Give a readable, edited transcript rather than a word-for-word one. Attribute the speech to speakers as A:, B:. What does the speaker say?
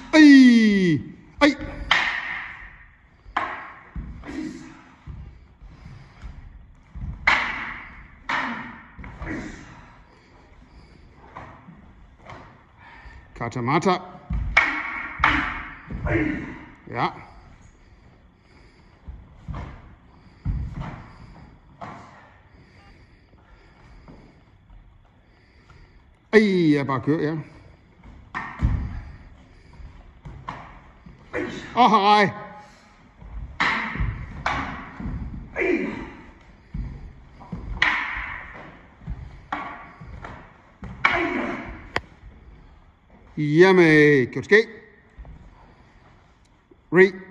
A: Ej! Ej! Katamata. Ja. Ej, jeg bare kører, ja. Hej. Jamen, kan du ske?